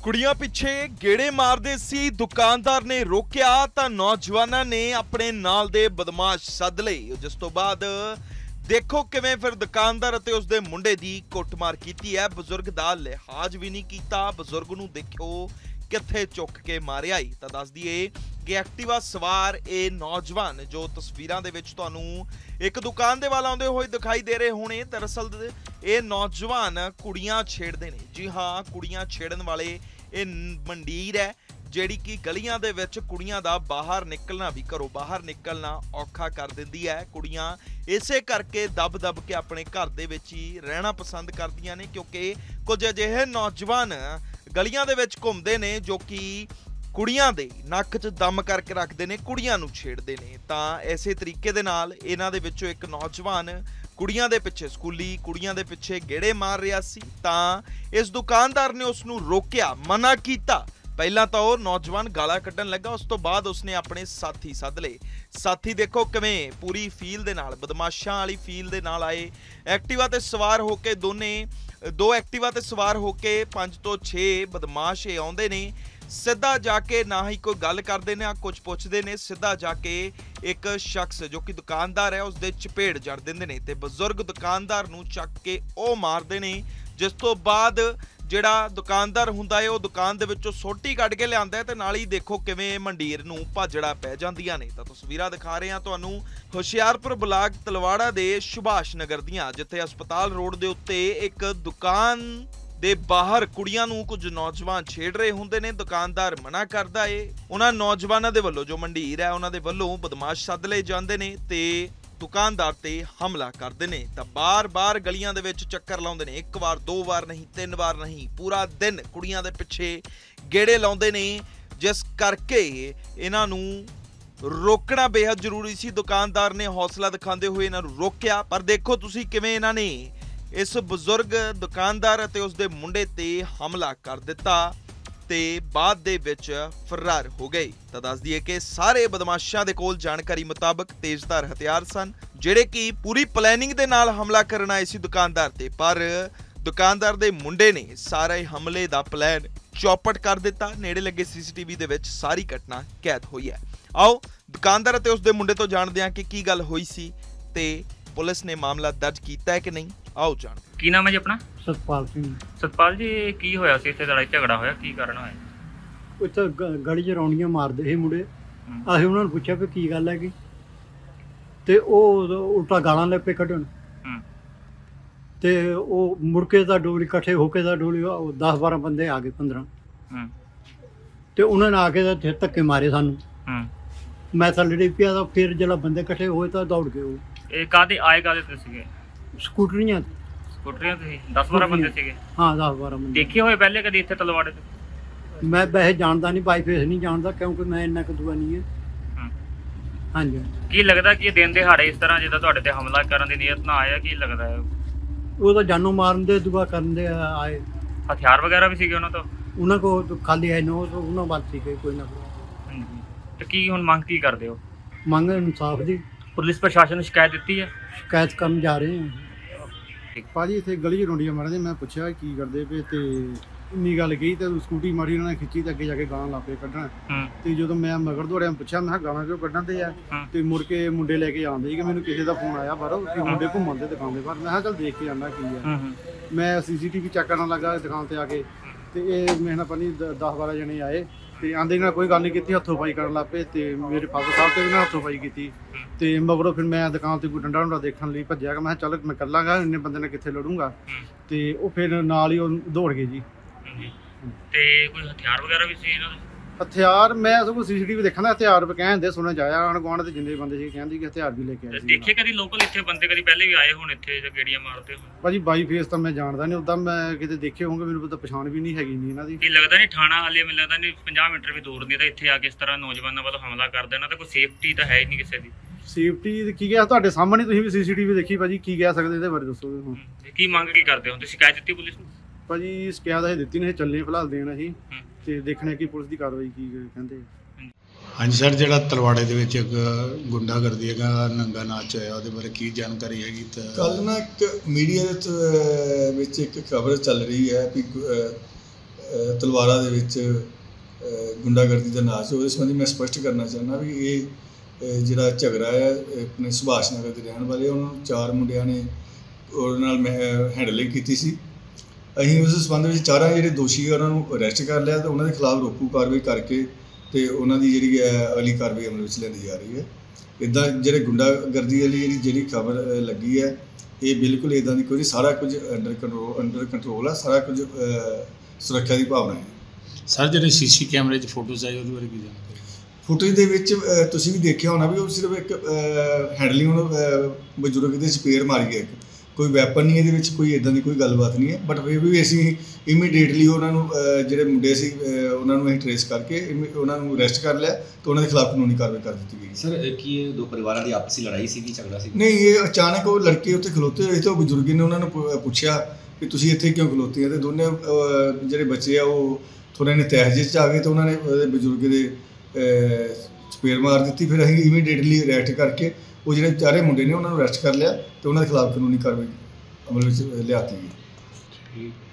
ਕੁੜੀਆਂ ਪਿੱਛੇ ਗੇੜੇ ਮਾਰਦੇ ਸੀ ਦੁਕਾਨਦਾਰ ਨੇ ਰੋਕਿਆ ਤਾਂ ਨੌਜਵਾਨਾਂ ਨੇ ਆਪਣੇ ਨਾਲ ਦੇ ਬਦਮਾਸ਼ ਸੱਦ ਲਏ, ਜਿਸ ਤੋਂ ਬਾਅਦ ਦੇਖੋ ਕਿਵੇਂ ਫਿਰ ਦੁਕਾਨਦਾਰ ਅਤੇ ਉਸਦੇ ਮੁੰਡੇ ਦੀ ਕੁੱਟਮਾਰ ਕੀਤੀ ਹੈ। ਬਜ਼ੁਰਗ ਦਾ ਲਿਹਾਜ਼ ਵੀ ਨਹੀਂ ਕੀਤਾ, ਬਜ਼ੁਰਗ ਨੂੰ ਦੇਖੋ ਕਿੱਥੇ ਚੁੱਕ ਕੇ ਮਾਰਿਆ ਹੀ। ਤਾਂ ਦੱਸ ਦਈਏ ਕਿ ਐਕਟਿਵਾ ਸਵਾਰ ਇਹ ਨੌਜਵਾਨ ਜੋ ਤਸਵੀਰਾਂ ਦੇ ਵਿੱਚ ਤੁਹਾਨੂੰ ਇੱਕ ਦੁਕਾਨ ਦੇ ਵੱਲ ਆਉਂਦੇ ਹੋਏ ਦਿਖਾਈ ਦੇ ਰਹੇ ਹੋਣੇ, ਦਰਅਸਲ ਇਹ ਨੌਜਵਾਨ ਕੁੜੀਆਂ ਛੇੜਦੇ ਨੇ। ਜੀ ਹਾਂ, ਕੁੜੀਆਂ ਛੇੜਨ ਵਾਲੇ ਇਹ ਮੰਡੀਰ ਹੈ ਜਿਹੜੀ ਕਿ ਗਲੀਆਂ ਦੇ ਵਿੱਚ ਕੁੜੀਆਂ ਦਾ ਬਾਹਰ ਨਿਕਲਣਾ ਵੀ, ਘਰੋਂ ਬਾਹਰ ਨਿਕਲਣਾ ਔਖਾ ਕਰ ਦਿੰਦੀ ਹੈ। ਕੁੜੀਆਂ ਇਸੇ ਕਰਕੇ ਦਬ ਕੇ ਆਪਣੇ ਘਰ ਦੇ ਵਿੱਚ ਹੀ ਰਹਿਣਾ ਪਸੰਦ ਕਰਦੀਆਂ ਨੇ, ਕਿਉਂਕਿ ਕੁਝ ਅਜਿਹੇ ਨੌਜਵਾਨ ਗਲੀਆਂ ਦੇ ਵਿੱਚ ਘੁੰਮਦੇ ਨੇ ਜੋ ਕਿ ਕੁੜੀਆਂ ਦੇ ਨੱਕ 'ਚ ਦਮ ਕਰਕੇ ਰੱਖਦੇ ਨੇ, ਕੁੜੀਆਂ ਨੂੰ ਛੇੜਦੇ ਨੇ। ਤਾਂ ਇਸੇ ਤਰੀਕੇ ਦੇ ਨਾਲ ਇਹਨਾਂ ਦੇ ਵਿੱਚੋਂ ਇੱਕ ਨੌਜਵਾਨ ਕੁੜੀਆਂ ਦੇ ਪਿੱਛੇ, ਸਕੂਲੀ ਕੁੜੀਆਂ ਦੇ ਪਿੱਛੇ ਗੇੜੇ ਮਾਰ ਰਿਹਾ ਸੀ ਤਾਂ ਇਸ ਦੁਕਾਨਦਾਰ ਨੇ ਉਸ ਨੂੰ ਰੋਕਿਆ, ਮਨਾ ਕੀਤਾ। ਪਹਿਲਾਂ ਤਾਂ ਉਹ ਨੌਜਵਾਨ ਗਾਲਾਂ ਕੱਢਣ ਲੱਗਾ, ਉਸ ਤੋਂ ਬਾਅਦ ਉਸਨੇ ਆਪਣੇ ਸਾਥੀ ਸੱਦ ਲਏ। ਸਾਥੀ ਦੇਖੋ ਕਿਵੇਂ ਪੂਰੀ ਫੀਲ ਦੇ ਨਾਲ, ਬਦਮਾਸ਼ਾਂ ਵਾਲੀ ਫੀਲ ਦੇ ਨਾਲ ਆਏ। ਐਕਟਿਵਾ ਤੇ ਸਵਾਰ ਹੋ ਕੇ ਦੋ ਐਕਟਿਵਾ ਤੇ ਸਵਾਰ ਹੋ ਕੇ 5 ਤੋਂ 6 ਬਦਮਾਸ਼ ਇਹ ਆਉਂਦੇ ਨੇ। ਸਿੱਧਾ ਜਾ ਕੇ ਨਾ ਹੀ ਕੋਈ ਗੱਲ ਕਰਦੇ ਨੇ, ਕੁਝ ਪੁੱਛਦੇ ਨੇ, ਸਿੱਧਾ ਜਾ ਕੇ ਇੱਕ ਸ਼ਖਸ ਜੋ ਕਿ ਦੁਕਾਨਦਾਰ ਹੈ ਉਸਦੇ ਚਪੇੜ ਜੜ ਦਿੰਦੇ ਨੇ ਤੇ ਬਜ਼ੁਰਗ ਦੁਕਾਨਦਾਰ ਨੂੰ ਚੱਕ ਕੇ ਉਹ ਮਾਰਦੇ ਨੇ। ਜਿਸ ਤੋਂ ਬਾਅਦ ਜਿਹੜਾ ਦੁਕਾਨਦਾਰ ਹੁੰਦਾ ਹੈ ਉਹ ਦੁਕਾਨ ਦੇ ਵਿੱਚੋਂ ਸੋਟੀ ਕੱਢ ਕੇ ਲਿਆਂਦਾ ਹੈ ਤੇ ਨਾਲ ਹੀ ਦੇਖੋ ਕਿਵੇਂ ਮੰਡੀਰ ਨੂੰ ਭਾਜੜਾ ਪੈ ਜਾਂਦੀਆਂ ਨੇ। ਤਾਂ ਤਸਵੀਰਾਂ ਦਿਖਾ ਰਹੇ ਹਾਂ ਤੁਹਾਨੂੰ ਹੁਸ਼ਿਆਰਪੁਰ ਬਲਾਕ ਤਲਵਾੜਾ ਦੇ ਸੁਭਾਸ਼ ਨਗਰ ਦੀਆਂ, ਜਿੱਥੇ ਹਸਪਤਾਲ ਰੋਡ ਦੇ ਉੱਤੇ ਇੱਕ ਦੁਕਾਨ ਦੇ ਬਾਹਰ ਕੁੜੀਆਂ ਨੂੰ ਕੁਝ ਨੌਜਵਾਨ ਛੇੜ ਰਹੇ ਹੁੰਦੇ ਨੇ। ਦੁਕਾਨਦਾਰ ਮਨਾ ਕਰਦਾ ਏ। ਉਹਨਾਂ ਨੌਜਵਾਨਾਂ ਦੇ ਵੱਲੋਂ, ਜੋ ਮੰਡੀਰ ਹੈ ਉਹਨਾਂ ਦੇ ਵੱਲੋਂ ਬਦਮਾਸ਼ ਸੱਦ ਲਏ ਜਾਂਦੇ ਨੇ ਤੇ ਦੁਕਾਨਦਾਰ ਤੇ ਹਮਲਾ ਕਰਦੇ ਨੇ। ਤਾਂ ਬਾਰ-ਬਾਰ ਗਲੀਆਂ ਦੇ ਵਿੱਚ ਚੱਕਰ ਲਾਉਂਦੇ ਨੇ, ਇੱਕ ਵਾਰ, ਦੋ ਵਾਰ ਨਹੀਂ, ਤਿੰਨ ਵਾਰ ਨਹੀਂ, ਪੂਰਾ ਦਿਨ ਕੁੜੀਆਂ ਦੇ ਪਿੱਛੇ ਗੇੜੇ ਲਾਉਂਦੇ ਨੇ, ਜਿਸ ਕਰਕੇ ਇਹਨਾਂ ਨੂੰ ਰੋਕਣਾ ਬੇहद ਜ਼ਰੂਰੀ ਸੀ। ਦੁਕਾਨਦਾਰ ਨੇ ਹੌਸਲਾ ਦਿਖਾਉਂਦੇ ਹੋਏ ਇਹਨਾਂ ਨੂੰ ਰੋਕਿਆ, ਪਰ ਦੇਖੋ ਤੁਸੀਂ ਕਿਵੇਂ ਇਹਨਾਂ ਨੇ ਇਸ ਬਜ਼ੁਰਗ ਦੁਕਾਨਦਾਰ ਅਤੇ ਉਸਦੇ ਮੁੰਡੇ ਤੇ ਹਮਲਾ ਕਰ ਦਿੱਤਾ ਤੇ ਬਾਅਦ ਦੇ ਵਿੱਚ ਫਰਾਰ ਹੋ ਗਏ। ਤਾਂ ਦੱਸ ਦਈਏ ਕਿ ਸਾਰੇ ਬਦਮਾਸ਼ਾਂ ਦੇ ਕੋਲ ਜਾਣਕਾਰੀ ਮੁਤਾਬਕ ਤੇਜ਼ਧਾਰ ਹਥਿਆਰ ਸਨ, ਜਿਹੜੇ ਕਿ ਪੂਰੀ ਪਲੈਨਿੰਗ ਦੇ ਨਾਲ ਹਮਲਾ ਕਰਨ ਆਏ ਸੀ ਦੁਕਾਨਦਾਰ ਤੇ, ਪਰ ਦੁਕਾਨਦਾਰ ਦੇ ਮੁੰਡੇ ਨੇ ਸਾਰੇ ਹਮਲੇ ਦਾ ਪਲਾਨ ਚੌਪਟ ਕਰ ਦਿੱਤਾ। ਨੇੜੇ ਲੱਗੇ ਸੀਸੀਟੀਵੀ ਦੇ ਵਿੱਚ ਸਾਰੀ ਘਟਨਾ ਕੈਦ ਹੋਈ ਹੈ। ਆਓ ਦੁਕਾਨਦਾਰ ਅਤੇ ਉਸਦੇ ਮੁੰਡੇ ਤੋਂ ਜਾਣਦੇ ਹਾਂ ਕਿ ਕੀ ਗੱਲ ਹੋਈ ਸੀ ਤੇ ਪੁਲਿਸ ਨੇ ਮਾਮਲਾ ਦਰਜ ਕੀਤਾ ਹੈ ਕਿ ਨਹੀਂ। ਆਓ ਜਾਣ। ਕੀ ਨਾਮ ਹੈ ਜੀ ਆਪਣਾ? ਸਤਪਾਲ ਸਿੰਘ। ਸਤਪਾਲ ਜੀ, ਕੀ ਹੋਇਆ ਸੀ ਇੱਥੇ? ਲੜਾਈ ਝਗੜਾ ਹੋਇਆ, ਕੀ ਕਾਰਨ ਹੋਇਆ? ਉੱਥੇ ਗਲੀ 'ਚ ਰੌਣੀਆਂ ਮਾਰਦੇ ਸੀ ਮੁੰਡੇ। ਅਸੀਂ ਉਹਨਾਂ ਨੂੰ ਪੁੱਛਿਆ ਵੀ ਕੀ ਗੱਲ ਹੈਗੀ ਤੇ ਉਹ ਉਲਟਾ ਗਾਲਾਂ ਲੱਗ ਪਏ ਕੱਢਣ ਤੇ ਉਹ ਮੁੜ ਕੇ ਤਾਂ ਡੋਲੀ ਇਕੱਠੇ ਹੋ ਕੇ ਤਾਂ ਡੋਲੀ 10-12 ਬੰਦੇ ਆ ਗਏ, 15 ਤੇ ਉਹਨਾਂ ਨੇ ਆ ਕੇ ਤਾਂ ਧੱਕੇ ਮਾਰੇ ਸਾਨੂੰ। ਮੈਂ ਤਾਂ ਲੜੀ ਪਿਆ ਤਾਂ ਫਿਰ ਜਿਹੜਾ ਬੰਦੇ ਇਕੱਠੇ ਹੋਏ ਤਾਂ ਦੌੜ ਗਏ। ਉਹ ਇਹ ਕਾਹਦੇ ਤੇ ਸੀਗੇ? ਸਕੂਟਰੀਆਂ ਤੇ 10-12 ਬੰਦੇ ਸੀਗੇ? ਹਾਂ, 10-12 ਬੰਦੇ। ਦੇਖੇ ਹੋਏ ਪਹਿਲੇ ਕਦੀ ਇੱਥੇ ਤਲਵਾੜੇ ਤੇ? ਮੈਂ ਵੈਸੇ ਜਾਣਦਾ ਨਹੀਂ, ਬਾਈ ਫੇਸ ਨਹੀਂ ਜਾਣਦਾ, ਕਿਉਂਕਿ ਮੈਂ ਇੰਨਾ ਕੁ ਦੂਆ ਨਹੀਂ ਹੈ। ਹਾਂਜੀ। ਕੀ ਲੱਗਦਾ ਕਿ ਦਿਨ ਦਿਹਾੜੇ ਇਸ ਤਰ੍ਹਾਂ ਜਿੱਦਾਂ ਤੁਹਾਡੇ ਤੇ ਹਮਲਾ ਕਰਨ ਦੀ ਨੀਅਤ ਨਾਲ ਆਇਆ? ਕੀ ਲੱਗਦਾ ਹੈ? ਉਹ ਤਾਂ ਜਾਨੋਂ ਮਾਰਨ ਦੇ ਦੁਆ ਕਰਨ ਦੇ ਆਏ। ਹਥਿਆਰ ਵਗੈਰਾ ਵੀ ਸੀਗੇ ਉਹਨਾਂ ਤੋਂ? ਉਹਨਾਂ ਕੋਲ ਖਾਲੀ ਹੈ ਨੋ, ਉਹਨਾਂ ਵੱਲ ਸੀਗੇ ਕੋਈ ਨਾ ਕੋਈ। ਤੇ ਕੀ ਹੁਣ ਮੰਗ ਕੀ ਕਰਦੇ ਹੋ? ਮੰਗ ਇਨਸਾਫ ਦੀ। ਪੁਲਿਸ ਪ੍ਰਸ਼ਾਸਨ ਨੂੰ ਸ਼ਿਕਾਇਤ ਦਿੱਤੀ ਹੈ? ਸ਼ਿਕਾਇਤ ਕਰਨ ਜਾ ਰਹੇ ਹਾਂ। ਭਾਜੀ ਇੱਥੇ ਗਲੀ 'ਚ ਰੌਂਡੀਆਂ ਮਾਰਦੇ, ਮੈਂ ਪੁੱਛਿਆ ਕੀ ਕਰਦੇ ਪਏ ਤੇ ਇੰਨੀ ਗੱਲ ਕਹੀ ਤੇ ਸਕੂਟੀ ਮਾਰੀ ਉਹਨਾਂ ਨੇ ਖਿੱਚੀ ਤੇ ਅੱਗੇ ਜਾ ਕੇ ਗਾਲਾਂ ਲਾ ਪਏ ਕੱਢਣ। ਤੇ ਜਦੋਂ ਮੈਂ ਮਗਰ ਦੌੜਿਆ ਪੁੱਛਿਆ, ਮੈਂ ਕਿਹਾ ਗਾਲਾਂ ਕਿਉਂ ਕੱਢਣ ਤੇ ਆ? ਤੇ ਮੁੜ ਕੇ ਮੁੰਡੇ ਲੈ ਕੇ ਆਉਂਦੇ ਸੀ ਕਿ ਮੈਨੂੰ ਕਿਸੇ ਦਾ ਫੋਨ ਆਇਆ ਬਾਹਰੋਂ ਕਿ ਮੁੰਡੇ ਘੁੰਮਣ ਦੇ ਦੁਕਾਨ ਦੇ ਬਾਹਰ। ਮੈਂ ਕਿਹਾ ਚੱਲ ਦੇਖ ਕੇ ਜਾਂਦਾ ਕੀ ਆ। ਮੈਂ CCTV ਚੈੱਕ ਕਰਨ ਲੱਗਾ ਦੁਕਾਨ ਤੇ ਆ ਕੇ ਤੇ ਇਹ ਮੇਰੇ ਨਾਲ ਪਤਾ 10-12 ਜਣੇ ਆਏ ਤੇ ਆਂਦੇ ਨਾਲ ਕੋਈ ਗੱਲ ਨਹੀਂ ਕੀਤੀ, ਹੱਥੋਂ ਪਾਈ ਕਰਨ ਲੱਗ ਪਏ ਤੇ ਮੇਰੇ ਫਾਦਰ ਸਾਹਿਬ ਤੇ ਵੀ ਨਾਲ ਹੱਥੋਂ ਪਾਈ ਕੀਤੀ ਤੇ ਮਗਰੋਂ ਫਿਰ ਮੈਂ ਦੁਕਾਨ ਤੇ ਕੋਈ ਡੰਡਾ ਦੇਖਣ ਲਈ ਭੱਜਿਆ ਕਿ ਮੈਂ ਕਿਹਾ ਚੱਲ ਮੈਂ ਕੱਲਾਂਗਾ, ਇੰਨੇ ਬੰਦੇ ਨੇ ਕਿੱਥੇ ਲੜੂੰਗਾ। ਤੇ ਉਹ ਫਿਰ ਨਾਲ ਹੀ ਉਹ ਦੌੜ ਗਏ ਜੀ। ਤੇ ਕੋਈ ਹਥਿਆਰ ਵਗੈਰਾ ਵੀ ਸੀ ਇਹਨਾਂ ਦੇ? ਹਥਿਆਰ ਮੈਂ ਸਗੋਂ CCTV ਦੇਖਣਾ, ਹਥਿਆਰ ਕਹਿੰਦੇ ਸੁਣਿਆ ਜਾਇਆ ਆਣ ਗੁਆਂਢ ਦੇ ਜਿੰਨੇ ਬੰਦੇ ਸੀ ਕਹਿੰਦੇ ਕਿ ਹਥਿਆਰ ਵੀ ਲੈ ਕੇ ਆਏ ਸੀ। ਦੇਖੇ ਕਦੀ ਲੋਕਲ ਇੱਥੇ ਬੰਦੇ ਕਦੀ ਪਹਿਲੇ ਵੀ ਆਏ ਹੁਣ ਇੱਥੇ ਜਾਂ ਗੇੜੀਆਂ ਮਾਰਦੇ ਹੋ? ਭਾਜੀ ਬਾਈ ਫੇਸ ਤਾਂ ਮੈਂ ਜਾਣਦਾ ਨਹੀਂ, ਉਦਾਂ ਮੈਂ ਕਿਤੇ ਦੇਖੇ ਹੋਣਗੇ, ਮੈਨੂੰ ਪਤਾ ਪਛਾਣ ਵੀ ਨਹੀਂ ਹੈਗੀ ਨਹੀਂ ਇਹਨਾਂ ਦੀ। ਕੀ ਲੱਗਦਾ ਨਹੀਂ ਥਾਣਾ ਹਾਲੇ ਮੈਨੂੰ ਲੱਗਦਾ ਨਹੀਂ 50 ਮੀਟਰ ਵੀ ਦੂਰ ਨਹੀਂ ਤਾਂ ਇੱਥੇ ਆ ਕੇ ਇਸ ਤਰ੍ਹਾਂ ਨੌਜਵਾਨਾਂ ਵੱਲੋਂ ਹਮਲਾ ਕਰ ਦੇਣਾ ਤਾਂ ਕੋਈ ਸੇਫਟੀ ਤਾਂ ਹੈ ਹੀ ਨਹੀਂ ਕਿਸੇ ਦੀ। ਸੇਫਟੀ ਕੀ ਗਿਆ ਤੁਹਾਡੇ ਸਾਹਮਣੇ, ਤੁਸੀਂ ਵੀ CCTV ਦੇਖੀ ਭਾਜੀ, ਕੀ ਕਹਿ ਸਕਦੇ ਇਹਦੇ ਬਾਰੇ ਦੱਸੋ ਹੁਣ। ਕੀ ਮੰਗ ਕੀ ਕਰਦੇ ਹੋ? ਤੁਸੀਂ ਸ਼ਿਕਾਇਤ ਦਿੱਤੀ ਪੁਲਿਸ ਨੂੰ? ਭਾਜੀ ਸ਼ਿਕਾਇਤ ਅਸੀਂ ਦਿੱਤੀ ਨਹੀਂ, ਚੱਲੇ ਫਿਲਹਾਲ ਦੇਣ ਅਸੀਂ ਤੇ ਦੇਖਣੇ ਕਿ ਪੁਲਿਸ ਦੀ ਕਾਰਵਾਈ ਕੀ ਕਹਿੰਦੇ। ਹਾਂਜੀ ਸਰ, ਜਿਹੜਾ ਤਲਵਾੜੇ ਦੇ ਵਿੱਚ ਇੱਕ ਗੁੰਡਾਗਰਦੀ ਹੈਗਾ, ਨੰਗਾ ਨਾਚ ਹੋਇਆ, ਉਹਦੇ ਬਾਰੇ ਕੀ ਜਾਣਕਾਰੀ ਹੈਗੀ? ਤਾਂ ਕੱਲ ਨਾ ਇੱਕ ਮੀਡੀਆ ਵਿੱਚ ਇੱਕ ਖਬਰ ਚੱਲ ਰਹੀ ਹੈ ਵੀ ਤਲਵਾਰਾਂ ਦੇ ਵਿੱਚ ਗੁੰਡਾਗਰਦੀ ਦਾ ਨਾਚ, ਉਹਦੇ ਸੰਬੰਧੀ ਮੈਂ ਸਪਸ਼ਟ ਕਰਨਾ ਚਾਹੁੰਦਾ ਵੀ ਇਹ ਜਿਹੜਾ ਝਗੜਾ ਹੈ ਆਪਣੇ ਸੁਭਾਸ਼ ਨਗਰ ਦੇ ਰਹਿਣ ਵਾਲੇ, ਉਹਨਾਂ ਨੂੰ 4 ਮੁੰਡਿਆਂ ਨੇ ਉਹਦੇ ਨਾਲ ਮੈਂ ਹੈਂਡਲਿੰਗ ਕੀਤੀ ਸੀ। ਅਸੀਂ ਉਸ ਸੰਬੰਧ ਵਿੱਚ 4 ਜਿਹੜੇ ਦੋਸ਼ੀ ਉਹਨਾਂ ਨੂੰ ਅਰੈਸਟ ਕਰ ਲਿਆ ਤੇ ਉਹਨਾਂ ਦੇ ਖਿਲਾਫ ਰੋਕੂ ਕਾਰਵਾਈ ਕਰਕੇ ਤੇ ਉਹਨਾਂ ਦੀ ਜਿਹੜੀ ਹੈ ਅਗਲੀ ਕਾਰਵਾਈ ਅਮਲ ਵਿੱਚ ਲਿਆਂਦੀ ਜਾ ਰਹੀ ਹੈ। ਇੱਦਾਂ ਜਿਹੜੇ ਗੁੰਡਾਗਰਦੀ ਵਾਲੀ ਜਿਹੜੀ ਖਬਰ ਲੱਗੀ ਹੈ, ਇਹ ਬਿਲਕੁਲ ਇੱਦਾਂ ਦੀ ਕੋਈ, ਸਾਰਾ ਕੁਝ ਅੰਡਰ ਕੰਟਰੋਲ ਆ, ਸਾਰਾ ਕੁਝ ਸੁਰੱਖਿਆ ਦੀ ਭਾਵਨਾ ਹੈ। ਸਰ ਜਿਹੜੇ ਸੀਸੀ ਕੈਮਰੇ 'ਚ ਫੋਟੋਜ਼ ਆਏ ਉਹਦੇ ਬਾਰੇ ਕੀ ਜਾਣਕਾਰੀ? ਫੁਟੇਜ ਦੇ ਵਿੱਚ ਤੁਸੀਂ ਵੀ ਦੇਖਿਆ ਹੋਣਾ ਵੀ ਉਹ ਸਿਰਫ ਇੱਕ ਹੈਂਡਲਿੰਗ ਬਜ਼ੁਰਗ ਦੇ ਸਪੇਅਰ ਮਾਰੀ ਹੈ, ਕੋਈ ਵੈਪਨ ਨਹੀਂ ਇਹਦੇ ਵਿੱਚ, ਕੋਈ ਇੱਦਾਂ ਦੀ ਕੋਈ ਗੱਲਬਾਤ ਨਹੀਂ ਹੈ। ਬਟ ਫਿਰ ਵੀ ਅਸੀਂ ਇਮੀਡੀਏਟਲੀ ਉਹਨਾਂ ਨੂੰ ਜਿਹੜੇ ਮੁੰਡੇ ਸੀ ਉਹਨਾਂ ਨੂੰ ਅਸੀਂ ਟਰੇਸ ਕਰਕੇ ਉਹਨਾਂ ਨੂੰ ਅਰੈਸਟ ਕਰ ਲਿਆ ਤੇ ਉਹਨਾਂ ਦੇ ਖਿਲਾਫ ਕਾਨੂੰਨੀ ਕਾਰਵਾਈ ਕਰ ਦਿੱਤੀ ਗਈ। ਸਰ ਕੀ ਇਹ 2 ਪਰਿਵਾਰਾਂ ਦੀ ਆਪਸੀ ਲੜਾਈ ਸੀਗੀ, ਝਗੜਾ ਸੀ? ਨਹੀਂ, ਇਹ ਅਚਾਨਕ ਉਹ ਲੜਕੇ ਉੱਥੇ ਖਲੋਤੇ ਹੋਏ ਤੇ ਉਹ ਬਜ਼ੁਰਗ ਨੇ ਉਹਨਾਂ ਨੂੰ ਪੁੱਛਿਆ ਕਿ ਤੁਸੀਂ ਇੱਥੇ ਕਿਉਂ ਖਲੋਤੇ ਆ, ਤੇ ਦੋਨੇ ਜਿਹੜੇ ਬੱਚੇ ਆ ਉਹ ਥੋੜ੍ਹੇ ਨੇ ਤਹਿਜੀਜ਼ 'ਚ ਆ ਗਏ ਤੇ ਉਹਨਾਂ ਨੇ ਉਹਦੇ ਬਜ਼ੁਰਗ ਦੇ ਸਪੇਅਰ ਮਾਰ ਦਿੱਤੀ। ਫਿਰ ਅਸੀਂ ਇਮੀਡੀਏਟਲੀ ਅਰੈਸਟ ਕਰਕੇ ਉਹ ਜਿਹੜੇ 4 ਮੁੰਡੇ ਨੇ ਉਹਨਾਂ ਨੂੰ ਅਰੈਸਟ ਕਰ ਲਿਆ ਤੇ ਉਹਨਾਂ ਦੇ ਖਿਲਾਫ ਕਾਨੂੰਨੀ ਕਾਰਵਾਈ ਅਮਲ ਵਿੱਚ ਲਿਆਤੀ ਗਈ। ਠੀਕ।